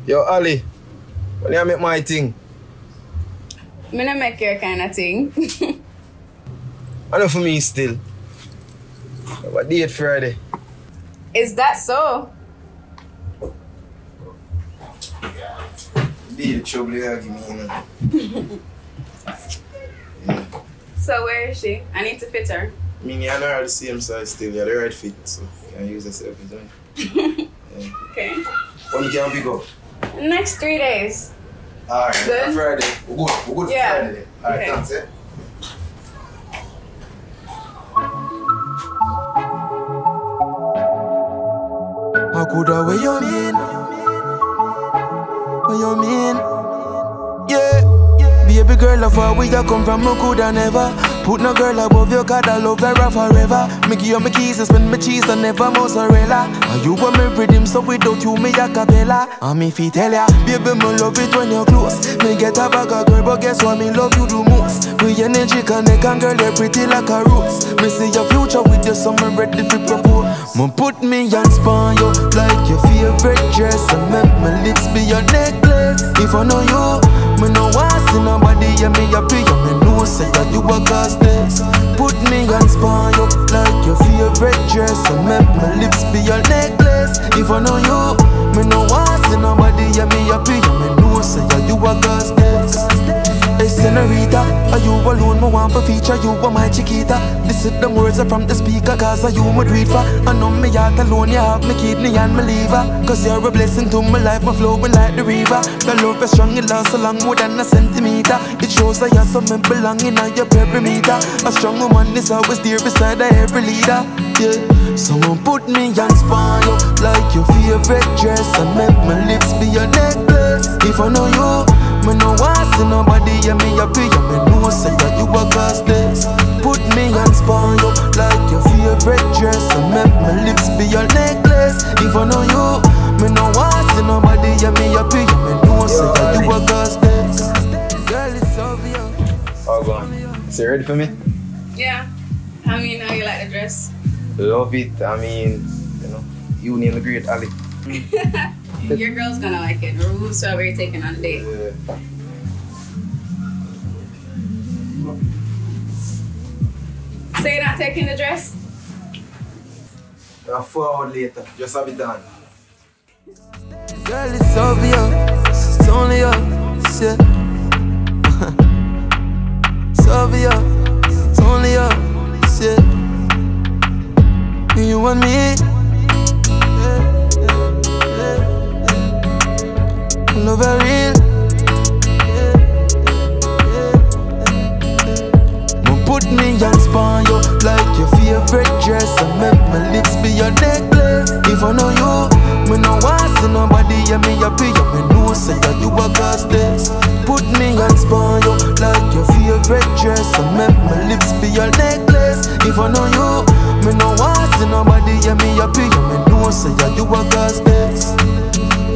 Yo, Ali, when you make my thing? Me not make your kind of thing. I know for me still. But date Friday. Is that so? Be the trouble you give me, you know. Yeah. So where is she? I need to fit her. I mean, you're not the same size still. You're the right fit, so you can use yourself as well. Yeah. Okay. When can we go? Next 3 days. Alright, Good? Friday. We're good for Friday then. Alright, Okay. thanks, eh? I coulda what you mean? What you mean? Yeah, baby girl, how far where you come from? I coulda never put no girl above you, 'cause I love her forever. Me give you my keys and spend my cheese and never mozzarella. And you want me rhythm, so without you me a cappella. And me fi tell ya, baby me love it when you're close. Me get a bag of girl, but guess what? Me love you the most. We energy connect and girl, you're pretty like a rose. Me see your future with you, so me ready to propose. Me put me and span you like your favorite dress, and make my lips be your necklace. If I know you, me no want see nobody, yeah me happy, yeah me know say that you a cause this. Put me and span you like your favorite dress, and make my lips be your necklace. If I know you, me no want see nobody, yeah me happy, yeah me know say that you a cause this. Hey senorita, are you alone? Me want for feature, you are my chiquita. This is the words from the speaker, 'cause are you my dream for. I know me heart alone, you have me kidney and me liver. 'Cause you're a blessing to my life, my flowing like the river. The love is strong, it lasts so long, more than a centimeter. It shows that you're something belonging on your perimeter. A strong woman is always there beside every leader. Yeah, someone put me and span you like your favorite dress, and make my lips be your necklace. If I know you, me no want see nobody, yeah me happy, yeah me know say that you a cause this. Put me and span you like your favorite dress, and make my lips be your necklace. If I know you, me no want see nobody, yeah me happy, yeah me know say that you a cause this. Girl, it's obvious. Oh, go on. So you ready for me? Yeah. I mean, how you like the dress? Love it. I mean, you know, you name the great Ali. Your girl's gonna like it. Remove strawberry taken on a date. Yeah. So you're not taking the dress? 4 hours later, just have it done. Girl, it's obvious, it's only us, yeah. It's obvious, it's only us, yeah. You and me, love are real. Put me and span you like your favorite dress, and make my lips be your necklace. If I know you, me no want see nobody, yeah me happy, yeah me know say that you a cause this. Put me and span you like your favorite dress, and make my lips be your necklace. If I know you, me no want see nobody, yeah me happy, yeah me know say that you a cause this.